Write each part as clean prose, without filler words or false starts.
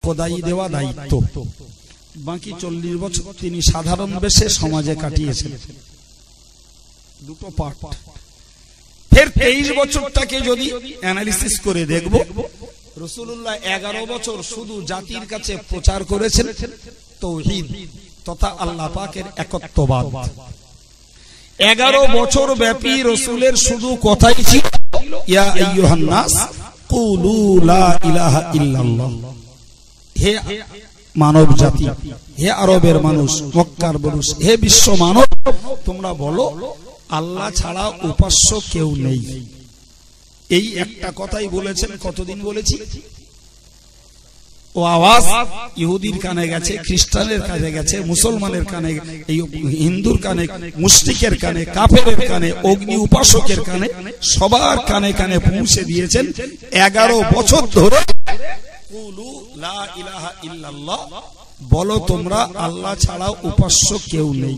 খোদাই দেওয়া দায়িত্ব। বাকি 40 বছর তিনি সাধারণ বেশে সমাজে কাটিয়েছেন। দুটো পার্ট। ফের 23 বছরটাকে যদি অ্যানালিসিস করে দেখব, রাসূলুল্লাহ 11 বছর শুধু জাতির কাছে প্রচার করেছেন তাওহীদ তথা আল্লাহ পাকের একত্ববাদ। 11 বছর ব্যাপী রাসূলের শুধু কথাই ছিল ইয়া আইয়ুহান নাস কুলু লা ইলাহা ইল্লাল্লাহ। হে মানব জাতি, হে আরবের মানুষ, মক্কার মানুষ, হে বিশ্ব মানব, তোমরা বলো আল্লাহ ছাড়া উপাস্য কেউ নেই। এই একটা কথাই বলেছেন। কতদিন বলেছি? ও আওয়াজ ইহুদির কানে গেছে, খ্রিস্টানের কানে গেছে, মুসলমানের কানে, এই হিন্দুর কানে, মুশরিকের কানে, কাফেরের কানে, অগ্নি উপাসকের কানে, সবার কানে কানে পৌঁছে দিয়েছেন। 11 বছর ধরে কুলু লা ইলাহা ইল্লাল্লাহ, বলো তোমরা আল্লাহ ছাড়া উপাস্য কেউ নেই।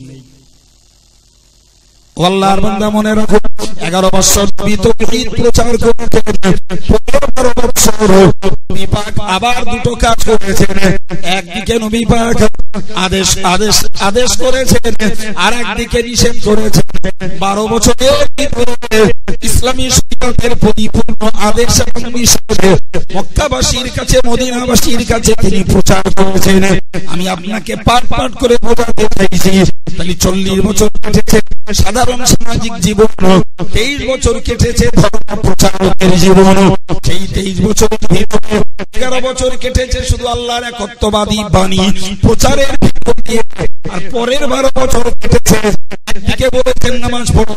আল্লাহর বান্দা মনে রাখো, 11 বছর তাওহীদ প্রচার করেছেন। 15 বছর নবী পাক আবার দুটো কাজ করেছেন। একদিকে নবী পাক আদেশ করেছেন, আর একদিকে নিষেধ করেছেন। 12 বছরের ভিতরে ইসলামী শরীয়তের পরিপূর্ণ আদেশ এবং নিষেধ মক্কাবাসীর কাছে, মদিনাবাসীর কাছে তিনি প্রচার করেছেন। আমি আপনাকে পাঠ করে বোঝাতে চাইছি। তাহলে 40 বছর কেটেছে সাধারণ সামাজিক জীবন, 23 বছর কেটেছে ধর্ম প্রচারকের জীবন। সেই 23 বছরের ভিতরে 11 বছর কেটেছে শুধু আল্লাহর একত্ববাদী বাণী প্রচারের ভিতর দিয়ে। আর পরের 12 বছর কেটেছে, একদিকে বলেছেন নামাজ পড়ো,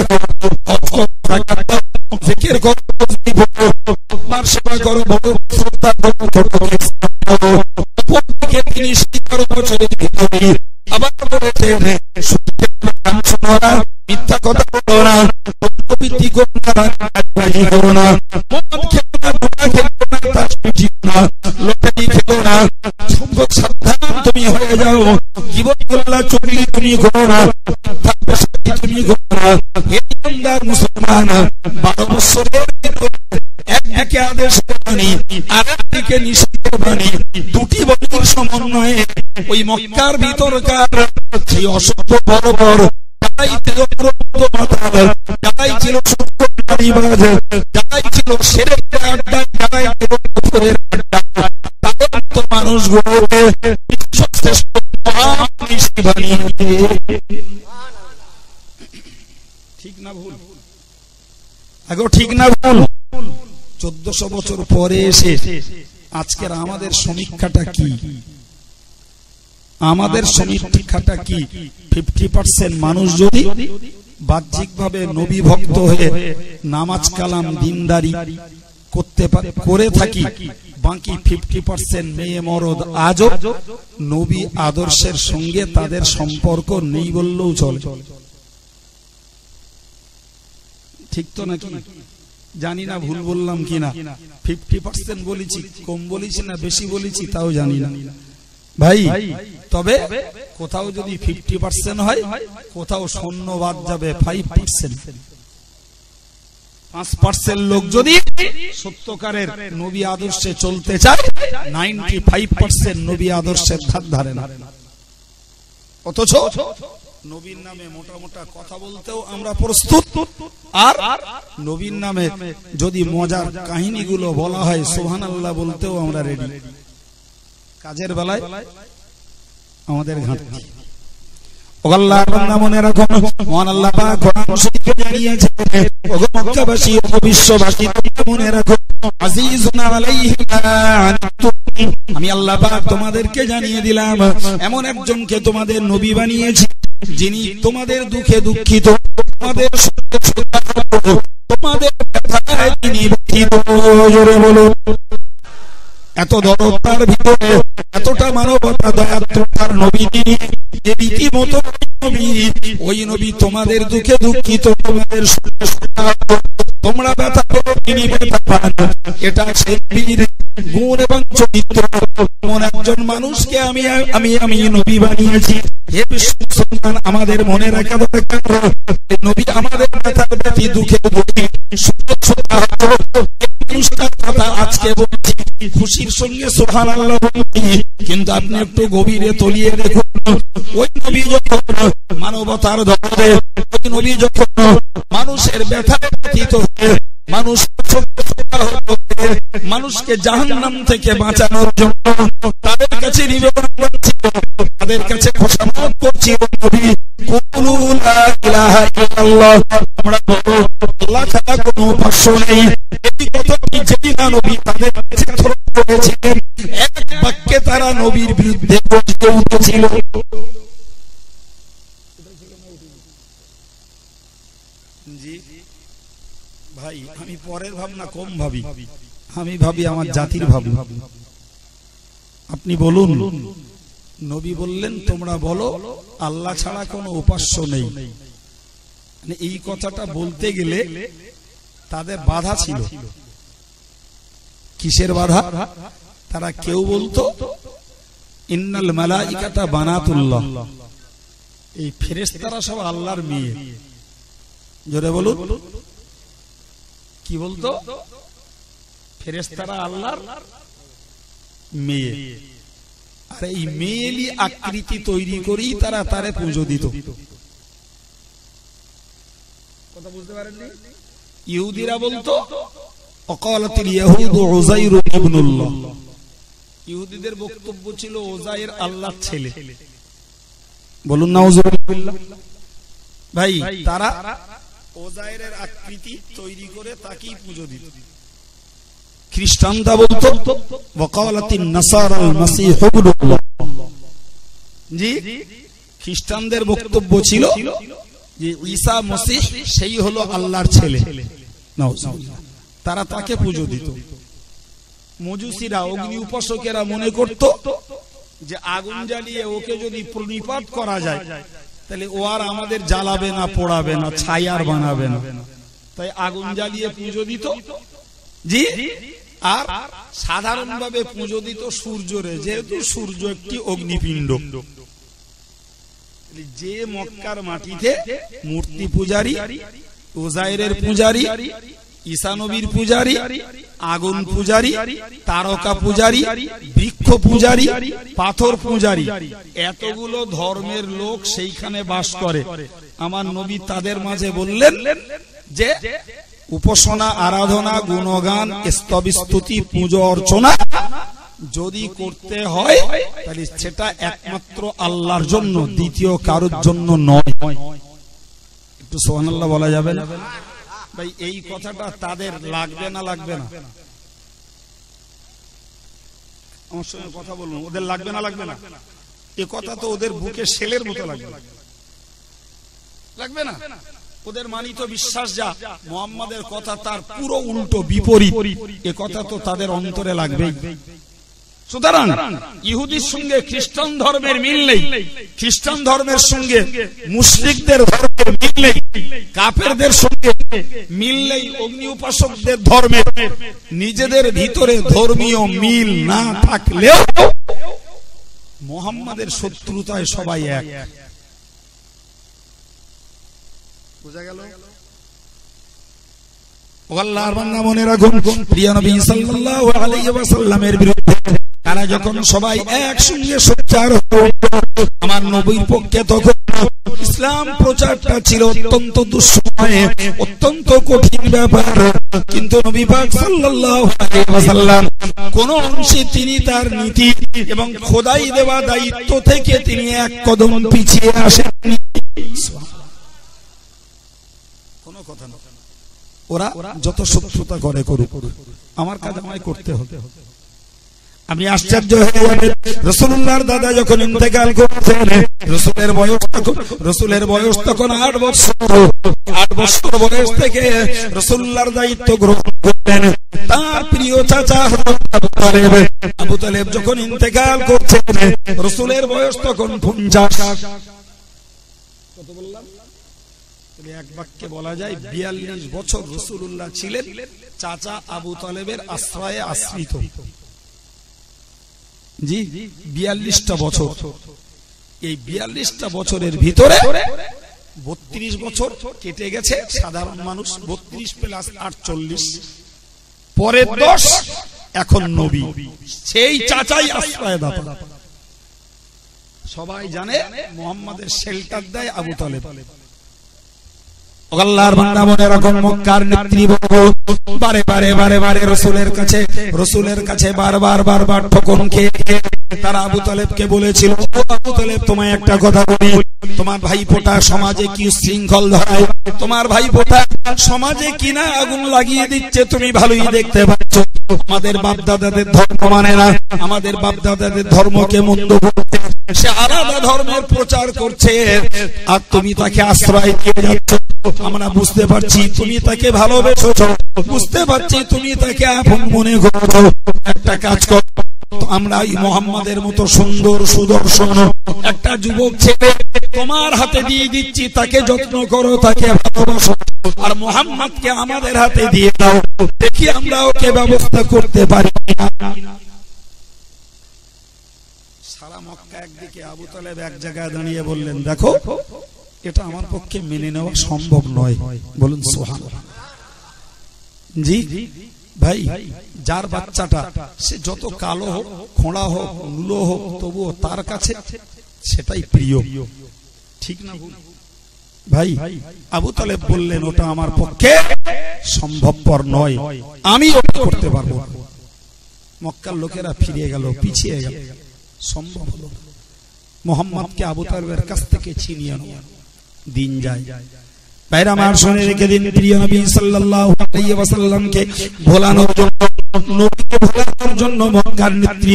জিকির করো, আল্লাহর সেবা করো, শ্রদ্ধা করো, অপরদিকে তিনি 11 বছরের ভিতরে আবার বলেছেন মিথ্যা কথা বলো না, প্রবৃত্তি করো না, করো না, মদ খেলো না, ধোঁয়া খেলো না, তাসবিহ দিও না, লটারি খেলো না, সম্পদ সাবধান তুমি হয়ে যাও, জীবন গোল্লা চুরি তুমি করো না, তুমি করো না। হে ইমানদার মুসলমান, 12 বছরের একে আদেশের বাণী আর একদিকে নিষেধের বাণী, দুটি বাণীর সমন্বয়ে ওই মক্কার ভিতরকার সেই অসভ্য বড় বড় যারাই ছিল যারাই ছিল সত্যবাদীবাজ, যারাই ছিল শিরকের আড্ডা, যারাই ছিল কুফরের আড্ডা, তাদের তো মানুষগুলোকে বিশ্বশ্রেষ্ঠ মহামনীষী বানিয়ে। ঠিক না ভুল? আগো ঠিক না ভুল? 1400 বছর পরে এসে আজকের আমাদের সমীক্ষাটা কি? আমাদের সমীক্ষাটা কি? 50% মানুষ যদি বাহ্যিকভাবে নবী ভক্ত হয়ে নামাজ কালাম দিনদারি করে থাকি, বাকি 50% মেয়ে মরদ আজও নবী আদর্শের সঙ্গে তাদের সম্পর্ক নেই বললেও চলে। ঠিক তো নাকি? জানি না ভুল বললাম কিনা। 50% বলেছি, কম বলেছি না বেশি বলেছি তাও জানি না ভাই। তবে কোথাও যদি 50% হয়, কোথাও শূন্য বাদ যাবে 5%। 5% লোক যদি সত্যকারের নবী আদর্শে চলতে চায়, 95% নবী আদর্শের ধার ধারে না। অথচ নবীর নামে মোটা মোটা কথা বলতেও আমরা প্রস্তুত, আর নবীর নামে যদি মজার কাহিনীগুলো বলা হয় সুবহানাল্লাহ বলতেও আমরা রেডি। কাজের বেলায় আমাদের ঘাটতি। ও আল্লাহর বান্দা মনে রাখো, মহান আল্লাহ পাক কোরআন শরীফে জানিয়েছেন, ওগো মক্কাবাসী, ওগো বিশ্ববাসী, তোমরা মনে রাখো, আজিজুন আলাইহি মা আনতুম, আমি আল্লাহ পাক তোমাদেরকে জানিয়ে দিলাম এমন একজনকে তোমাদের নবী বানিয়েছি যিনি তোমাদের দুঃখে দুঃখিত, তোমাদের সুখে সুখাহত, তোমাদের ব্যথায় তিনি ব্যথিত। জোরে বলো। এত দরদার ভিতরে এতটা মানবতা দয়া তার নবী তিনি যে রীতিমতো নবী, ওই নবী তোমাদের দুঃখে দুঃখিত, তোমাদের তোমরা ব্যথা করো, তিনি ব্যথা পান। এটা সেই নবীর গুণ এবং চরিত্র। এমন একজন মানুষকে আমি নবী বানিয়েছি। হে বিশ্ব মুসলমান, আমাদের মনে রাখা দরকার, নবী আমাদের ব্যথার ব্যথি, দুঃখে দুঃখী। আজকে বলছি খুশির সঙ্গে সুবহানাল্লাহ বলছি, কিন্তু আপনি একটু গভীরে তলিয়ে দেখুন, ওই নবী যখন মানবতার ধরে, ওই নবী যখন মানুষের ব্যথা ব্যথিত হয়ে মানুষকে জাহান্নাম থেকে বাঁচানোর জন্য তাদের কাছে নিবেদন করছি, তাদের কাছে খোশামত করছি, কুলু লা ইলাহা ইল্লাল্লাহ, আমরা বলবো আল্লাহ ছাড়া কোনো উপাস্য নেই। এই কথাটি যেই না নবী তাদের কাছে ধরে করেছিলেন, এক বাক্যে তারা নবীর বিরুদ্ধে গর্জে উঠেছিল। জি ভাই, আমি পরের ভাবনা কম ভাবি, আমি ভাবি আমার জাতির ভাবি। আপনি বলুন, নবী বললেন তোমরা বলো আল্লাহ ছাড়া কোনো উপাস্য নেই। মানে এই কথাটা বলতে গেলে তাদের বাধা ছিল। কিসের বাধা? তারা কেউ বলতো ইন্নাল মালাইকাতা বানাতুল্লাহ, এই ফেরেশতারা সব আল্লাহর মেয়ে। জোরে বলুন, কি বলতো? ফেরেশতারা আল্লাহর মেয়ে। আর এই মেয়েলি আকৃতি তৈরি করেই তারা তারে পুজো দিত। কথা বুঝতে পারেননি? ইহুদিরা বলতো অকালাতিল ইয়াহুদু উযাইর ইবনুল্লাহ, ইহুদিদের বক্তব্য ছিল উযাইর আল্লাহর ছেলে। বলুন নাউযুবিল্লাহ। ভাই, তারা উযাইরের আকৃতি তৈরি করে তাকেই পুজো দিত। খ্রিস্টানরা বলতো ওয়াকালাতিন নাসারাল মাসীহ ইবনুল্লাহ। জি, খ্রিস্টানদের বক্তব্য ছিল যে ঈসা মসিহ সেই হলো আল্লাহর ছেলে। নাউযুবিল্লাহ, তারা তাকে পুজো দিত। মজুসিরা, অগ্নি উপাসকেরা মনে করত যে আগুন জ্বালিয়ে ওকে যদি প্রণিপাত করা যায় তাহলে ও আর আমাদের জ্বালাবে না, পোড়াবে না, ছায়ার বানাবে না, তাই আগুন জ্বালিয়ে পুজো দিত। জি, আর সাধারণভাবে পুজো দিত সূর্যরে, যেহেতু সূর্য একটি অগ্নিপিণ্ড। যে মক্কার মাটিতে মূর্তি পূজারী, উযাইরের পূজারী, ঈসা নবীর পূজারী, আগুন পূজারী, তারকা পূজারী, বৃক্ষ পূজারী, পাথর পূজারী, এতগুলো ধর্মের লোক সেইখানে বাস করে। আমার নবী তাদের মাঝে বললেন যে উপাসনা, আরাধনা, গুণগান, স্তবস্তুতি, পুজো অর্চনা যদি করতে হয় তাহলে সেটা একমাত্র আল্লাহর জন্য, দ্বিতীয় কারোর জন্য নয়। একটু সুবহানাল্লাহ বলা যাবে না? ভাই, এই কথাটা তাদের লাগবে না? লাগবে না? আমার সঙ্গে কথা বলুন, ওদের লাগবে না? লাগবে না? এ কথা তো ওদের বুকে শেলের মতো লাগবে। লাগবে না? ওদের মানিত বিশ্বাস যা, মুহাম্মাদের কথা তার পুরো উল্টো, বিপরীত, এ কথা তো তাদের অন্তরে লাগবেই। সুতরাং ইহুদির সঙ্গে খ্রিস্টান ধর্মের মিল নেই, খ্রিস্টান ধর্মের সঙ্গে মুশরিকদের ধর্মের মিল নেই, কাফেরদের সঙ্গে মিল নেই, অগ্নি উপাসকদের ধর্মের। নিজেদের ভিতরে ধর্মীয় মিল না থাকলেও মুহাম্মাদের শত্রুতায় সবাই এক। বুঝা গেল? আল্লাহর বান্দা মনে রাখুন, প্রিয় নবী সাল্লাল্লাহু আলাইহি ওয়াসাল্লামের বিরুদ্ধে তারা যখন সবাই একসঙ্গে সোচ্চার হলো, আমার নবীর পক্ষে তখন ইসলাম প্রচারটা ছিল অত্যন্ত দুঃসময়ে, অত্যন্ত কঠিন ব্যাপার। কিন্তু নবী পাক সাল্লাল্লাহু আলাইহি ওয়াসাল্লাম কোন অংশে তিনি তার নীতি এবং খোদাই দেওয়া দায়িত্ব থেকে তিনি এক কদম পিছিয়ে আসেননি। কোনো কথা না, ওরা যত শত্রুতা করে করুক, আমার কাজ আমায় করতে হবে। আমি আশ্চর্য হয়ে যাবেন, রাসূলুল্লাহর দাদা যখন ইন্তেকাল করেছেন, রাসূলের বয়স তখন 8 বছর। 8 বছর বয়স থেকে রাসূলুল্লাহর দায়িত্ব গ্রহণ করলেন তার প্রিয় চাচা হযরত আবু তালেব। আবু তালেব যখন ইন্তেকাল করছেন, রাসূলের বয়স তখন 50। কত বললাম? এক বাক্যে বলা যায় 42 বছর রাসূলুল্লাহ ছিলেন চাচা আবু তালেবের আশ্রয়ে আশ্রিত। জি, 42টা বছর। এই 42টা বছরের ভিতরে 32 বছর কেটে গেছে সাধারণ মানুষ, 32 প্লাস 48, পরের 10 এখন নবী, সেই চাচাই আশ্রয়দাতা। সবাই জানে মুহাম্মাদের শেল্টার দেয় আবু তালেব। আল্লাহর বান্দা মনে রাখুন, মক্কার নেতৃবর্গ বারে বারে বারে বারে রাসূলের কাছে বারবার ঠকন খেয়ে তারা আবু তালেবকে বলেছিল, আবু তালেব তোমায় একটা কথা বলি, তোমার ভাইপোটা সমাজে কি শৃঙ্খল ধরায়, তোমার ভাইপোটা সমাজে কিনা আগুন লাগিয়ে দিচ্ছে, তুমি ভালোই দেখতে পাচ্ছ। আমাদের বাপ দাদাদের ধর্ম মানে না, আমাদের বাপ দাদাদের ধর্মকে মন্দ বলছে, সে আলাদা ধর্মের প্রচার করছে, আর তুমি তাকে আশ্রয় দিয়ে যাচ্ছ। আমরা বুঝতে পারছি তুমি তাকে ভালোবেসেছ, বুঝতে পারছি তুমি তাকে আপন মনে করছো। একটা কাজ করো, আমরা মুহাম্মাদের মতো সুন্দর সুদর্শন একটা যুবক ছেলে তোমার হাতে দিয়ে দিচ্ছি, তাকে যত্ন করো, তাকে ভালোবাসো, আর মুহাম্মাদকে আমাদের হাতে দিয়ে দাও, দেখি আমরা ওকে ব্যবস্থা করতে পারি না। সারা মক্কা একদিকে, আবু তালেব এক জায়গায় দাঁড়িয়ে বললেন, দেখো এটা আমার পক্ষে মেনে নেওয়া সম্ভব নয়। বলুন সুবহানাল্লাহ। জি ভাই, যার বাচ্চাটা সে যত কালো হোক, খোঁড়া হোক, লুলো হোক, তবুও তার কাছে সেটাই প্রিয়, ঠিক না ভাই? আবু তালেব বললেন, ওটা আমার পক্ষে সম্ভবপর নয়, আমি ওটা করতে পারবো না। মক্কার লোকেরা ফিরে গেল, পিছিয়ে গেল, সম্ভব হলো না। মুহাম্মদকে আবু তালেবের কাছ থেকে ছিনিয়ে নেওয়া। দিন যায়, বাইরে আমার শুনে রেখে দিন, প্রিয় নবী সাল্লাল্লাহু আলাইহি ওয়াসাল্লামকে ভোলানোর জন্য, নবীকে ভোলানোর জন্য মক্কার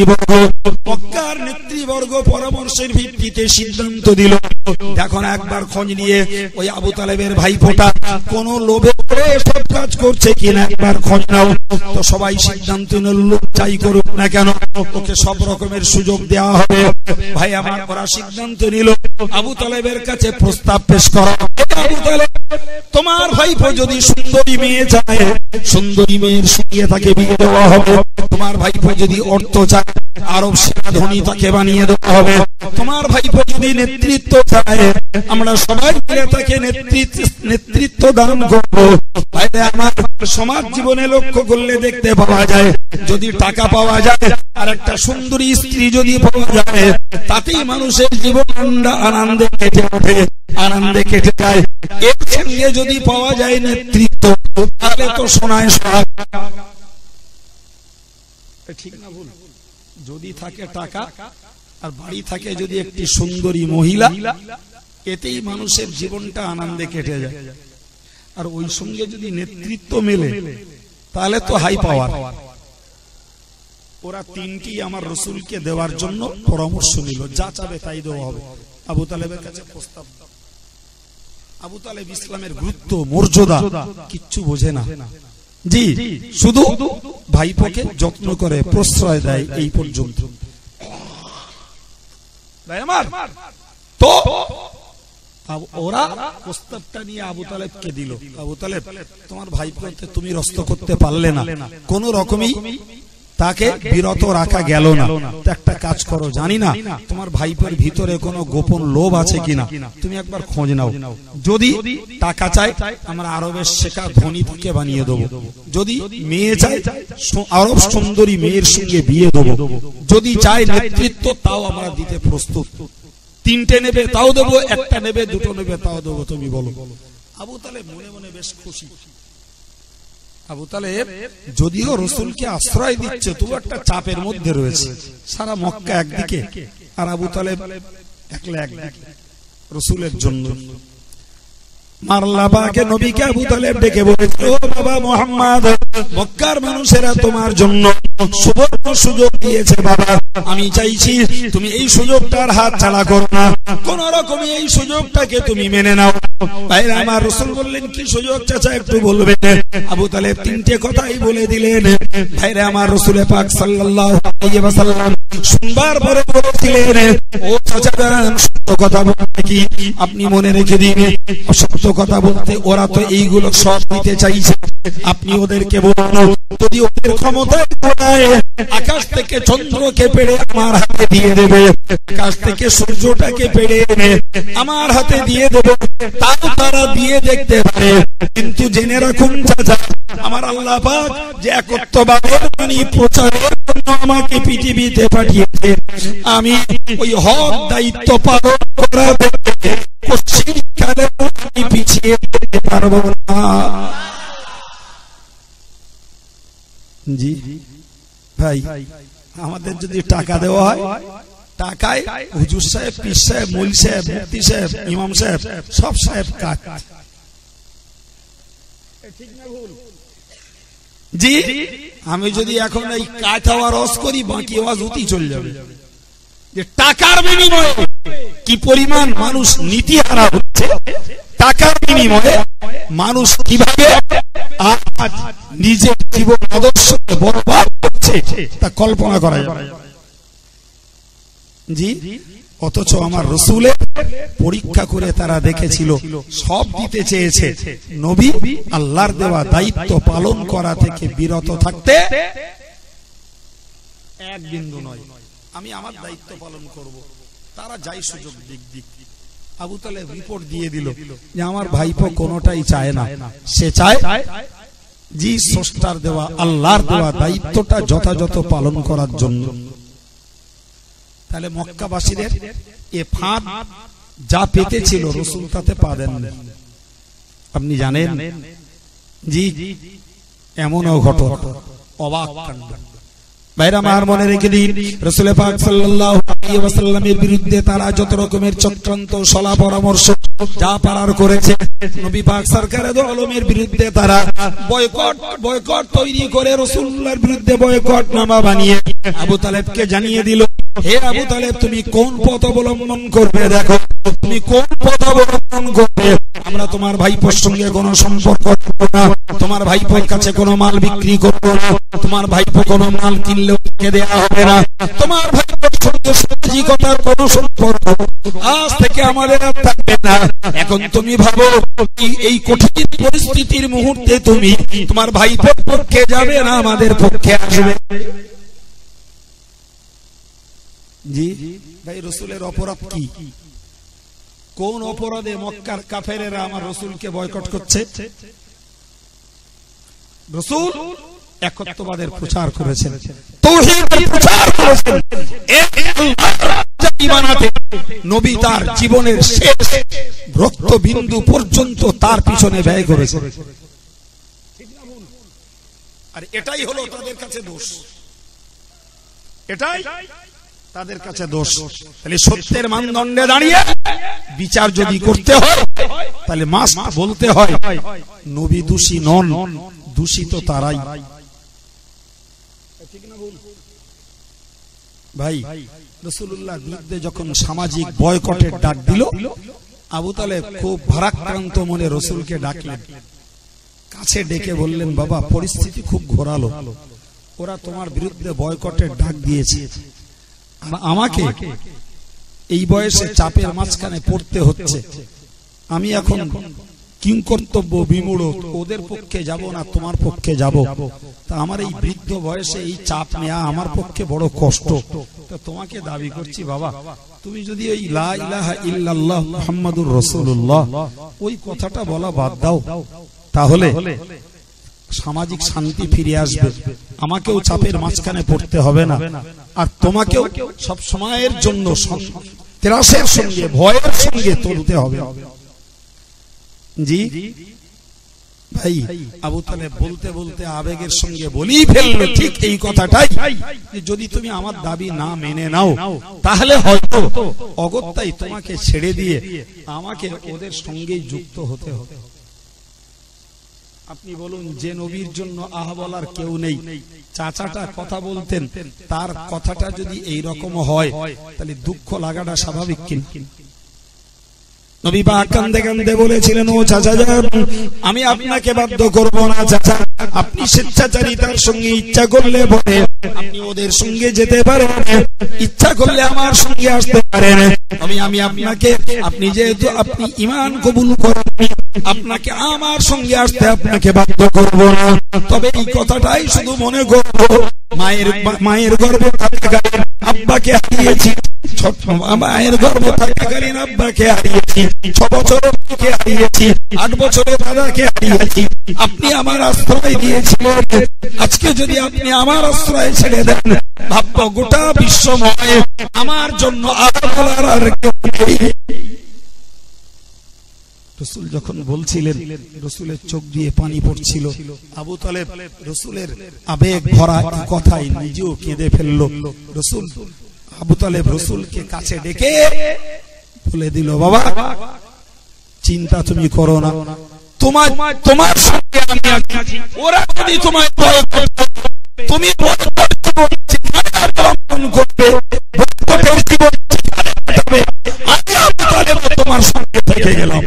নেতৃবর্গ পরামর্শের ভিত্তিতে সিদ্ধান্ত দিল, দেখো না একবার খোঁজ নিয়ে ওই আবু তালেবের ভাইপোটা কোন লোভে পড়ে সব কাজ করছে কিনা একবার খোঁজ নাও। তো সবাই সিদ্ধান্ত নিল, চাই করুক না কেন ওকে সব রকমের সুযোগ দেওয়া হবে। ভাই আমার, ওরা সিদ্ধান্ত নিল আবু তালেবের কাছে প্রস্তাব পেশ করা, আবু তালেব তোমার ভাইপো যদি সুন্দরী মেয়ে চায়, সুন্দরী মেয়ের সঙ্গে তাকে বিয়ে দেওয়া হবে। তোমার ভাইপো যদি অর্থ চায়, আরব সেরা ধনী তাকে বানিয়ে দেওয়া হবে। তোমার ভাইপো যদি নেতৃত্ব চায়, আমরা সবাই মিলে তাকে নেতৃত্ব দান করব। ভাইরে আমার, সমাজ জীবনে লক্ষ্য করলে দেখতে পাওয়া যায়, যদি টাকা পাওয়া যায় আর একটা সুন্দরী স্ত্রী যদি পাওয়া যায়, তাতেই মানুষের জীবন আনন্দে কেটে ওঠে, আনন্দে কেটে যায়। এর সঙ্গে যদি পাওয়া যায় নেতৃত্ব, তাহলে তো সোনায় সোহাগা। ঠিক না ভুল? যদি থাকে টাকা আর বাড়ি থাকে যদি একটি সুন্দরী মহিলা, এতেই মানুষের জীবনটা আনন্দে কেটে যায়। আর ওই সঙ্গে যদি নেতৃত্ব মেলে, তাহলে তো হাই পাওয়ার। ওরা তিনটি আমার রাসূলকে দেওয়ার জন্য পরামর্শ নিল, যা চাবে তাই দেওয়া হবে। আবু তালেবের কাছে প্রস্তাব। আবু তালেব ইসলামের গুরুত্ব, মর্যাদা কিচ্ছু বোঝে না। জি, শুধু ভাইপোকে যত্ন করে, প্রশ্রয় দেয়, এই পর্যন্ত। তো ওরা প্রস্তাবটা নিয়ে আবু তালেবকে দিল, আবু তালেব তোমার ভাইপোকে তুমি রস্ত করতে পারলে না, কোন রকমই তাকে বিরত রাখা গেল না। একটা কাজ করো, জানি না তোমার ভাইপোর ভিতরে কোনো গোপন লোভ আছে কিনা, তুমি একবার খোঁজ নাও। যদি টাকা চাই, আমরা আরবের শেখা ধনী থেকে বানিয়ে দেবো। যদি মেয়ে চাই, আরব সুন্দরী মেয়ের সঙ্গে বিয়ে দেবো। যদি চাই নেতৃত্ব, তাও আমরা দিতে প্রস্তুত। তিনটে নেবে তাও দেবো, একটা নেবে, দুটো নেবে তাও দেবো, তুমি বলো। আবু তালেব মনে মনে বেশ খুশি। আবু তালেব যদিও রাসূলকে আশ্রয় দিচ্ছে, তবু একটা চাপের মধ্যে রয়েছে। সারা মক্কা একদিকে, আর আবু তালেব একলা একদিকে রাসূলের জন্য। মারলাবাকে নবীকে আবু তালেব ডেকে বলেছিল, ও বাবা মুহাম্মদ, মক্কার মানুষেরা তোমার জন্য সুবর্ণ সুযোগ দিয়েছে বাবা, আমি চাইছি তুমি এই সুযোগটার হাত ছাড়া করো না, কোন রকমই এই সুযোগটাকে তুমি মেনে নাও। ভাইরা আমার, রাসূল বললেন কি সুযোগ চাচা একটু বলবেন? আবু তালেব তিনটে কথাই বলে দিলেন। ভাইরা আমার, রাসূল পাক সাল্লাল্লাহু আলাইহি ওয়াসাল্লাম শুনবার পরে বলেছিলেন, ও চাচা দাঁড়ান, সত্য কথা বলতে কি আপনি মনে রেখে দিন, সত্য কথা বলতে ওরা তো এইগুলো সব দিতে চাইছে, আপনি ওদেরকে বলুন যদি ওদের ক্ষমতায় পড়ায় আকাশ থেকে চন্দ্রকে পেড়ে আমার হাতে দিয়ে দেবে, আকাশ থেকে সূর্যটাকে পেড়ে এনে আমার হাতে দিয়ে দেবে, তাও তারা দিয়ে দেখতে পারে। কিন্তু জেনে রাখুন চাচা, আমার আল্লাহ পাক যে একত্ববাদের বাণী প্রচারের জন্য আমাকে পৃথিবীতে পাঠিয়েছে, আমি ওই হক দায়িত্ব পালন করার থেকে পশ্চিমকালে পিছিয়ে যেতে পারবো না। জি ভাই, আমাদের যদি টাকা দেওয়া হয়, টাকায় হুজুর সাহেব, পীর সাহেব, মৌলভী সাহেব, মুফতি সাহেব, ইমাম সাহেব, সব সাহেব কাজ। জি, আমি যদি এখন এই কাজ আওয়াজ করি, বাকি আওয়াজ উঠি চলে যাবে। যে টাকার বিনিময়ে কি পরিমাণ মানুষ নীতিহারা হচ্ছে, টাকার বিনিময়ে মানুষ কিভাবে আজ নিজের জীবন আদর্শকে বরবাদ করছে তা কল্পনা করা যায়। জি, অথচ আমার রাসূলের পরীক্ষা করে তারা দেখেছিল সব দিতে চেয়েছে, নবী আল্লাহর দেওয়া দায়িত্ব পালন করা থেকে বিরত থাকতে এক বিন্দু নয়। আমি আমার দায়িত্ব পালন করব, তারা যাই সুযোগ দিক দিক। আবু তালেব রিপোর্ট দিয়ে দিল যে আমার ভাইপো কোনোটাই চায় না, সে চায় জি স্রষ্টার দেওয়া আল্লাহর দেওয়া দায়িত্বটা যথাযথ পালন করার জন্য। তাহলে মক্কাবাসীদের এ ফাঁদ যা পেতেছিল রাসূল তাতে পা দেননি। আপনি জানেন জি, এমনও ঘটনা, অবাক কাণ্ড। ভাইরা আমার, মনে রেখে দিন, রাসূল পাক সাল্লাল্লাহু আলাইহি ওয়াসাল্লামের বিরুদ্ধে তারা যত রকমের চক্রান্ত, সলা পরামর্শ যা পারার করেছে, নবী পাক সরকারে দো আলমের বিরুদ্ধে তারা বয়কট তৈরি করে রাসূলুল্লাহর বিরুদ্ধে বয়কট নামা বানিয়ে আবু তালেবকে জানিয়ে দিল, হে আবু তালেব, তুমি কোন পথ অবলম্বন করবে, দেখো তুমি কোন পথ অবলম্বন করবে। আমরা তোমার ভাইপোর সঙ্গে কোনো সম্পর্ক রাখবো না, তোমার ভাইপোর কাছে কোনো মাল বিক্রি করবো না, তোমার ভাইপো কোনো মাল কিনলেও দেওয়া হবে না, তোমার ভাইপোর সঙ্গে সামাজিকতার কোনো সম্পর্ক আজ থেকে আমাদের আর থাকবে না। এখন তুমি ভাবো এই কঠিন পরিস্থিতির মুহূর্তে তুমি তোমার ভাইপোর পক্ষে যাবে না আমাদের পক্ষে আসবে? জি ভাই, রাসূলের অপরাধ কি? কোন অপরাধে মক্কার কাফেরেরা আমার রাসূলকে বয়কট করছে? রাসূল একত্ববাদের প্রচার করেছেন, তাওহীদের প্রচার করেছেন, নবী তার জীবনের শেষ রক্তবিন্দু পর্যন্ত তার পিছনে ব্যয় করেছেন। আর এটাই হলো তাদের কাছে দোষ, এটাই তাদের কাছে দোষ। তাহলে সত্যের মানদণ্ডে দাঁড়িয়ে বিচার যদি করতে হয়, তাহলে মাস্ট বলতে হয় নবী দোষী নন, দূষিত তারাই। ভাই, রাসূলুল্লাহর বিরুদ্ধে যখন সামাজিক বয়কটের ডাক দিল, আবু তালেব খুব ভারাক্রান্ত মনে রাসূলকে ডাকলেন, কাছে ডেকে বললেন, বাবা পরিস্থিতি খুব ঘোরালো, ওরা তোমার বিরুদ্ধে বয়কটের ডাক দিয়েছে, আমাকে এই বয়সে চাপের মাঝখানে পড়তে হচ্ছে, আমি এখন কিং কর্তব্য বিমূঢ়, ওদের পক্ষে যাব না তোমার পক্ষে যাব, তা আমার এই বৃদ্ধ বয়সে এই চাপ নেওয়া আমার পক্ষে বড় কষ্ট, তা তোমাকে দাবি করছি বাবা, তুমি যদি ওই লা ইলাহা ইল্লাল্লাহ মুহাম্মাদুর রাসূলুল্লাহ ওই কথাটা বলা বাদ দাও, তাহলে সামাজিক শান্তি ফিরে আসবে, আমাকেও চাপের মাঝখানে পড়তে হবে না, আর তোমাকেও সব সময়ের জন্য ত্রাসের সঙ্গে ভয়ের সঙ্গে চলতে হবে। জি ভাই, আবু তালেব বলতে বলতে আবেগের সঙ্গে বলেই ফেললো ঠিক এই কথাটাই, যে যদি তুমি আমার দাবি না মেনে নাও, তাহলে হয়তো অগত্যাই তোমাকে ছেড়ে দিয়ে আমাকে ওদের সঙ্গেই যুক্ত হতে হবে। আপনি বলুন, যে নবীর জন্য আহ বলার কেউ নেই, চাচাটা কথা বলতেন, তার কথাটা যদি এই রকম হয় তাহলে দুঃখ লাগাটা স্বাভাবিক। কিন্তু নবী পাক কাঁদতে কাঁদতে বলেছিলেন, ও চাচা যান, আমি আপনাকে বাধ্য করব না চাচা, আপনি স্বেচ্ছাচারিতার সঙ্গে ইচ্ছা করলে বলে আপনি ওদের সঙ্গে যেতে পারেন, ইচ্ছা করলে আমার সঙ্গে আসতে পারেন। আমি আপনাকে, আপনি যেহেতু আপনি ঈমান কবুল করেন, আপনাকে আমার সঙ্গে আসতে আপনাকে বাধ্য করব না। তবে এই কথাটাই শুধু মনে করব, মায়ের গর্ভে থাকাকালীন আব্বাকে হারিয়েছি, মায়ের গর্ভে থাকাকালীন আব্বাকে হারিয়েছি, 6 বছরের মেয়েকে হারিয়েছি, 8 বছরের দাদাকে হারিয়েছি। আপনি আমার আশ্রয় দিয়েছিলেন, আজকে যদি আপনি আমার আশ্রয় ছেড়ে দেন, ভাবব গোটা বিশ্বময় আমার জন্য আর কেউ নেই। রসুল যখন বলছিলেন, রসুলের চোখ দিয়ে পানি পড়ছিল। আবু তালেব রসুলের আবেগ ভরা কথায় নিজেও কেঁদে ফেলল। রসুল, আবু তালেব রসুলকে কাছে ডেকে বলে দিল, বাবা চিন্তা তুমি করো না, তোমার সঙ্গে আমি আছি, ওরা যদি তোমায় ভয় করবে, তুমি তোমার সঙ্গে থেকে গেলাম।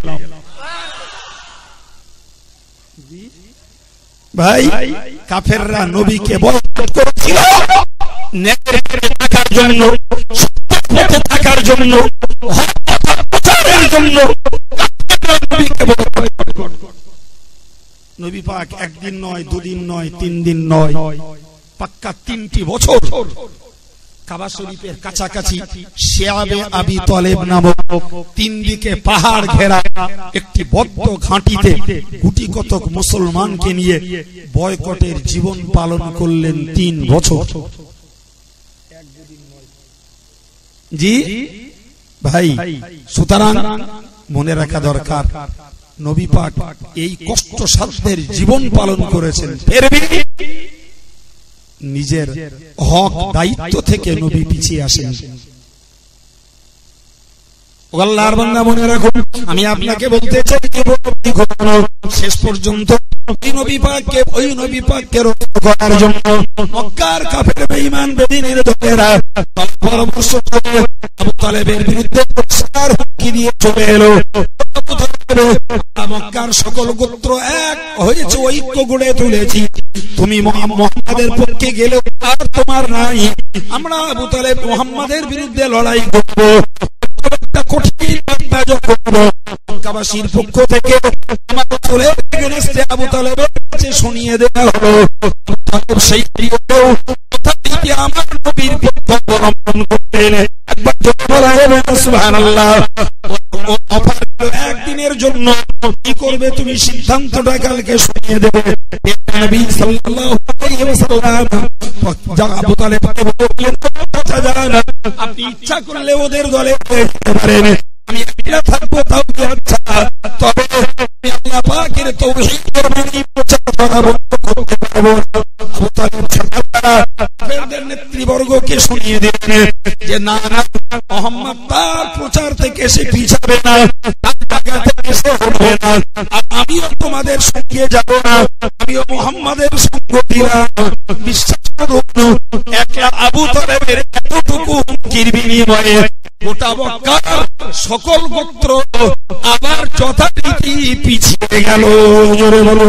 ভাই, কাফেররা নবীকে বয়কট করেছিল থাকার জন্য, থাকার জন্য, প্রচারের জন্য। নবী পাক একদিন নয়, 2 দিন নয়, 3 দিন নয়, পাক্কা 3টি বছর কাবা শরীফের কাছাকাছি শিয়াবে আবি তালেব নামক 3 দিকে পাহাড় ঘেরা একটি বদ্ধ ঘাঁটিতে গুটি কতক মুসলমানকে নিয়ে বয়কটের জীবন পালন করলেন 3 বছর। জি ভাই, সুতরাং মনে রাখা দরকার, নবী পাক এই কষ্ট সাধ্যের জীবন পালন করেছেন, নিজের হক দায়িত্ব থেকে নবী পিছিয়ে আসেন। আল্লাহর বান্দা মনে রাখুন, আমি আপনাকে বলতে চাই, শেষ পর্যন্ত ওই নবী পাককে রক্ষা করার জন্য মক্কার কাফের বেঈমান বেদিনের দলেরা পরামর্শ করে আবু তালেবের বিরুদ্ধে হুমকি দিয়ে চলে এলো। মক্কার সকল গোত্র এক হয়েছে, ঐক্য গড়ে তুলেছি, তুমি মুহাম্মাদের পক্ষে গেলে আর তোমার নাই, আমরা আবু তালেব মুহাম্মাদের বিরুদ্ধে লড়াই করব, কঠিন মক্কাবাসীর পক্ষ থেকে আমার চলে গেছে। আবু তালেবের কাছে শুনিয়ে দেওয়া হলো, সেই আমার নবীর পক্ষ অবলম্বন করতেন। একবার বলা হবে সুবহানাল্লাহ। একদিনের জন্য কি করবে তুমি, সিদ্ধান্তটা কালকে শুনিয়ে দেবে। নবী সাল্লাল্লাহু আলাইহি ওয়াসাল্লাম আবু তালেবকে বললেন, আপনি ইচ্ছা করলে ওদের দলে যেতে পারেন, আমি একলা থাকবো তাও কি আচ্ছা, তবে আমি আল্লাহ পাকের তাওহীদের বাণী প্রচার করা বন্ধ করতে পারবো। আবু তালেব কাফেরদের নেতৃবর্গকে শুনিয়ে দিলেন যে না না, মুহাম্মদ তার প্রচার থেকে সে পিছাবে না, তার জায়গা থেকে সে হটবে না, আর আমিও তোমাদের সঙ্গে যাব না, আমিও মুহাম্মাদের সঙ্গ দিলাম। বিশ্বাস করুন, একলা আবু তালেবের এতটুকু হুমকির বিনিময়ে গোটা মক্কার সকল গোত্র আবার যথারীতি পিছিয়ে গেল। জোরে বলুন।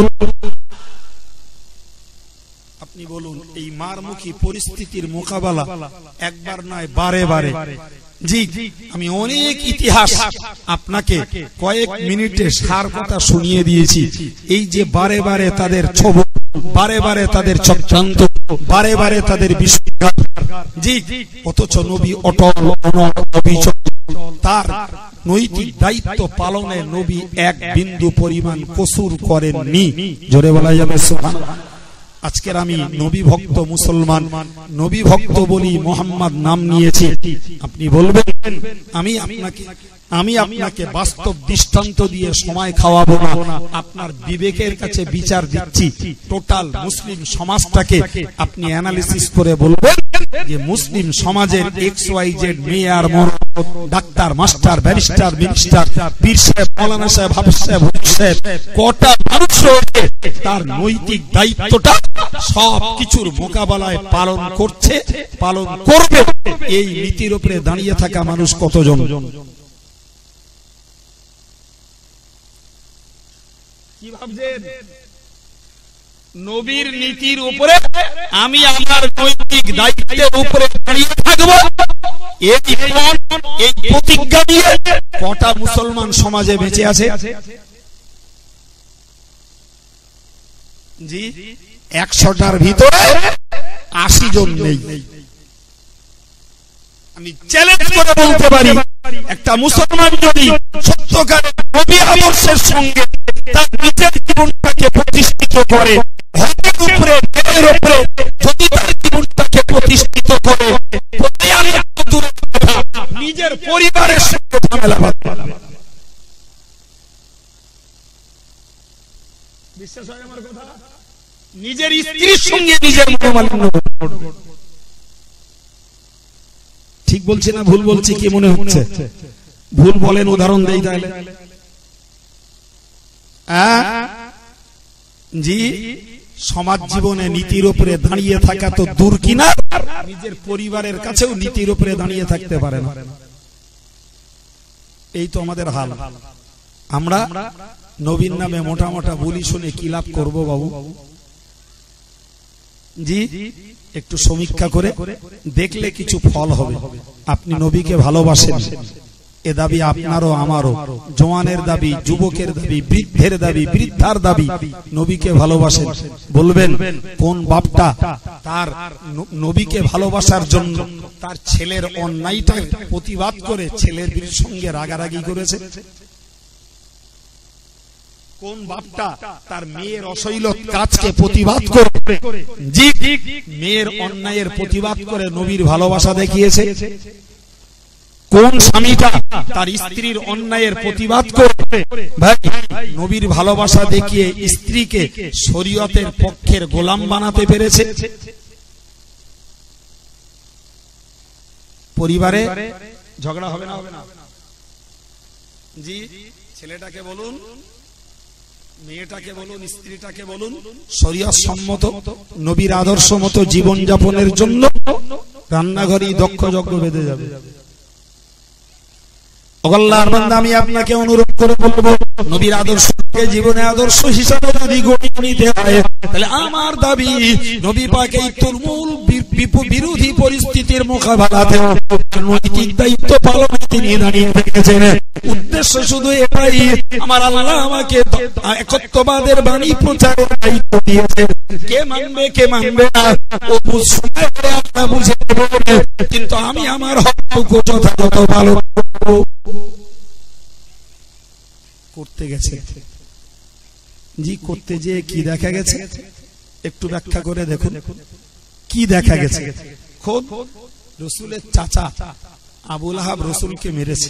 আপনি বলুন, এই মারমুখী পরিস্থিতির মোকাবেলা একবার নয়, বারে বারে। জি, আমি অনেক ইতিহাস আপনাকে কয়েক মিনিটে সার কথা শুনিয়ে দিয়েছি। এই যে বারে বারে তাদের ছবি, বারে বারে তাদের চক্রান্ত, বারে বারে তাদের বিস্ফোরণ, জি, অথচ নবী অটল অবিচল, তার নৈতিক দায়িত্ব পালনে নবী এক বিন্দু পরিমাণ কসুর করেননি। জোরে বলা যাবে সুবহানাল্লাহ। আজকের আমি নবী ভক্ত মুসলমান, নবী ভক্ত বলি মুহাম্মদ নাম নিয়েছি। আপনি বলবেন আমি আপনাকে বাস্তব দৃষ্টান্ত দিয়ে সময় খাওয়াবো না, আপনার বিবেকের কাছে বিচার দিচ্ছি। টোটাল মুসলিম সমাজটাকে আপনি অ্যানালিসিস করে বলবেন যে মুসলিম সমাজের XYZ mayor doctor master barrister minister পীর সাহেব মাওলানা সাহেব হাফেজ সাহেব হুজুর সাহেব কটা মানুষ রয়েছে তার নৈতিক দায়িত্বটা সব কিছুর মোকাবেলায় পালন করছে, পালন করবে, এই নীতির উপরে দাঁড়িয়ে থাকা মানুষ কতজন? কি ভাবছেন? নবীর নীতির উপরে আমি আমার নৈতিক দায়িত্বের উপরে দাঁড়িয়ে থাকবো, এই প্রতিজ্ঞা দিয়ে কটা মুসলমান সমাজে বেঁচে আছে? জি 100টার ভিতরে 80 জন নেই। আমি চ্যালেঞ্জ করে বলতে পারি, একটা মুসলমান যদি সত্যকারের নবী আদর্শের সঙ্গে তার নিজের জীবনটাকে প্রতিষ্ঠিত করে, হকের উপরে ন্যায়ের উপরে যদি তার জীবনটাকে প্রতিষ্ঠিত করে, নিজের পরিবারের সঙ্গে ঝামেলা বাঁধবে। বিশ্বাস হয় আমার কথা? নিজের স্ত্রীর সঙ্গে নিজের মনোমালিন্য। ঠিক বলছি না ভুল বলছি? কি মনে হচ্ছে? ভুল বলেন, উদাহরণ দেই তাহলে। জি সমাজ জীবনে নীতির উপরে দাঁড়িয়ে থাকা তো দূর কিনা, নিজের পরিবারের কাছেও নীতির উপরে দাঁড়িয়ে থাকতে পারে না। এই তো আমাদের হাল। আমরা নবীর নামে মোটা মোটা বলি শুনে কি লাভ করবো বাবু? জি একটু সমীক্ষা করে দেখলে কিছু ফল হবে। আপনি নবীকে ভালোবাসেন, এ দাবি আপনারও আমারও, জওয়ানের দাবি, যুবকের দাবি, বৃদ্ধের দাবি, বৃদ্ধার দাবি, নবীকে ভালোবাসেন। বলবেন কোন বাপটা তার নবীকে ভালোবাসার জন্য তার ছেলের অন্যায়টার প্রতিবাদ করে ছেলের সঙ্গে রাগারাগি করেছে? কোন বাপটা তার মেয়ের অশ্লীল কাজকে প্রতিবাদ করে, জি মেয়ের অন্যায়ের প্রতিবাদ করে নবীর ভালোবাসা দেখিয়েছে? কোন স্বামীটা তার স্ত্রীর অন্যায়ের প্রতিবাদ করে ভাই নবীর ভালোবাসা দেখিয়ে স্ত্রীকে শরীয়তের পক্ষের গোলাম বানাতে পেরেছে? পরিবারে ঝগড়া হবে না? হবে না? জি ছেলেটাকে বলুন, মেয়েটাকে বলুন, স্ত্রীটাকে বলুন, শরীয়ত সম্মত নবীর আদর্শ মতো জীবন যাপনের জন্য রান্নাঘরেই দক্ষ যজ্ঞ বেঁধে যাবে। আল্লাহর বান্দা আমি আপনাকে অনুরোধ করে বলবো, নবীর আদর্শকে জীবনে আদর্শ হিসাবে যদি গড়ে নিতে হয়, তাহলে আমার দাবি নবী পাক এই তুলমুল বিরোধী পরিস্থিতির মোকাবেলাতে নৈতিক দায়িত্ব পালনে তিনি দাঁড়িয়ে থেকেছেন। উদ্দেশ্য শুধু এটাই, আমার আল্লাহ আমাকে একত্ববাদের বাণী প্রচারের দায়িত্ব দিয়েছে। কে মানবে কে মানবে না ও বুঝবে আপনারা বুঝে নেবেন, কিন্তু আমি আমার হকটুকু যথাযথ পালন করতে গেছে। জি করতে যে কি দেখা গেছে একটু ব্যাখ্যা করে দেখুন। কি দেখা গেছে? খোদ রসুলের চাচা আবু লাহাব রসুলকে মেরেছে।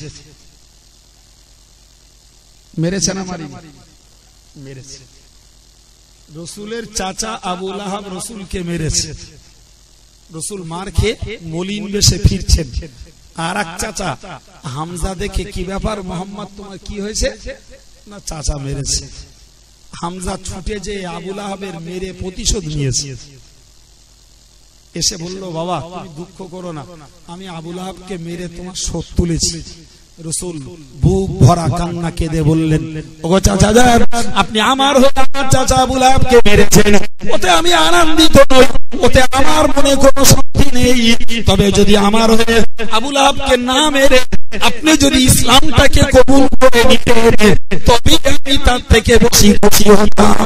মেরেছে না মারি? মেরেছে। রসুলের চাচা আবু লাহাব রসুলকে মেরেছে। রসুল মার খেয়ে মলিন বেশে ফিরছেন, আর এক চাচা হামজা দেখে কি ব্যাপার মোহাম্মদ তোমার কি হয়েছে? না চাচা মেরেছে। হামজা ছুটে যে আবু লাহাবের মেরে প্রতিশোধ নিয়েছে। এসে বলল বাবা তুমি দুঃখ করো না, আমি আবু লাহাবকে মেরে তোমার শোধ তুলেছি। রসুল বুক ভরা কান্না কেঁদে বললেন, ওগো চাচা যান, আপনি আমার হয়ে আমার চাচা আবু লাহাবকে মেরেছেন, ওতে আমি আনন্দিত নই, ওতে আমার মনে কোনো শান্তি নেই। তবে যদি আমার হয়ে আবু লাহাবকে না মেরে আপনি যদি ইসলামটাকে কবুল করে নিতেন, তবে আমি তার থেকে বেশি খুশি হতাম।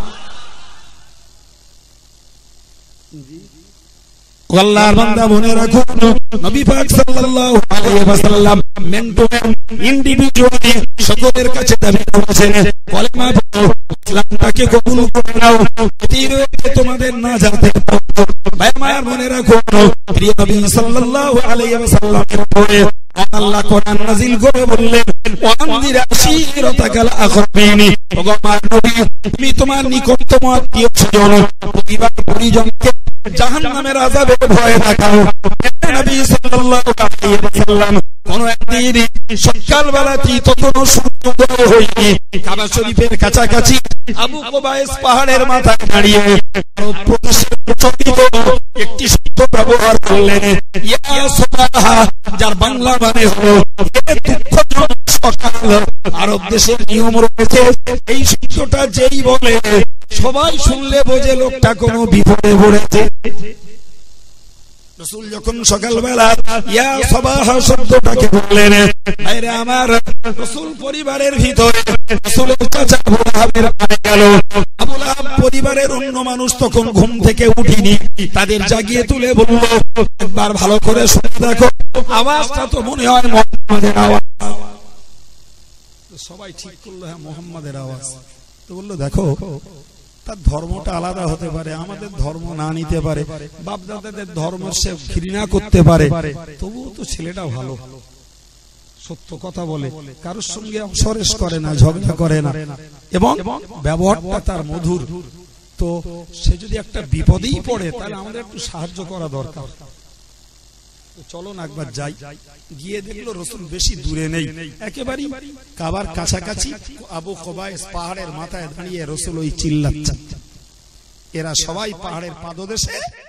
আল্লাহর বান্দা মনে রাখুন, নবী পাক সাল্লাল্লাহু আলাইহি ওয়াসাল্লাম ম্যান টু ম্যান ইন্ডিভিজুয়ালি সকলের কাছে দাবি করেছেন, কলেমা পড়ো, ইসলামটাকে কবুল করে নাও, এটি রয়েছে তোমাদের নাজাতের পথ। ভাই আমার মনে রাখুন, প্রিয় নবী সাল্লাল্লাহু আলাইহি ওয়াসাল্লামের উপরে আল্লাহ কোরআন নাযিল করে বললেন ওয়ানদির আশীরাতাকাল আকরাবিন, ওগো আমার নবী তুমি তোমার নিকটতম আত্মীয়-স্বজন পরিবার পরিজনকে জাহান্নামের আযাবের ভয় দেখাও। নবী সাল্লাল্লাহু আলাইহি ওয়াসাল্লাম কোন একদিন সকালবেলা তখনও সূর্যোদয় হয়নি, কাবা শরীফের কাছাকাছি আবু কুবাইস পাহাড়ের মাথায় দাঁড়িয়ে একটি শব্দ ব্যবহার করলেন, ইয়া সাবাহা, যার বাংলা মানে হলো দুঃখজনক সকাল। আরব দেশের নিয়ম রয়েছে এই শব্দটা যেই বলে সবাই শুনলে বোঝে লোকটা কোনো বিপদে পড়েছে। রাসূল যখন সকালবেলা ইয়া সাবাহা শব্দটাকে বললেন, আরে আমার রাসূল পরিবারের ভিতরে রাসূলের চাচা আবু লাহাবের পায়ে গেল। আবু লাহাব পরিবারের অন্য মানুষ তখন ঘুম থেকে উঠিনি, তাদের জাগিয়ে তুলে বলল, একবার ভালো করে শুনে দেখো, আওয়াজটা তো মনে হয় মুহাম্মাদের আওয়াজ। সবাই ঠিক করলো হ্যাঁ মুহাম্মাদের আওয়াজ। তো বললো দেখো তার ধর্মটা আলাদা হতে পারে, আমাদের ধর্ম না নিতে পারে, বাপ দাদাদের ধর্ম সে ঘৃণা করতে পারে, তবুও তো ছেলেটা ভালো, সত্য কথা বলে, কারোর সঙ্গে অসরেস করে না, ঝগড়া করে না, এবং ব্যবহারটা তার মধুর। তো সে যদি একটা বিপদেই পড়ে তাহলে আমাদের একটু সাহায্য করা দরকার। চলো না একবার যাই। গিয়ে দেখলো রাসূল বেশি দূরে নেই, একেবারেই কাবার কাছাকাছি আবু কুবাইস পাহাড়ের মাথায় দাঁড়িয়ে রাসূল ওই চিল্লাচ্ছেন। এরা সবাই পাহাড়ের পাদদেশে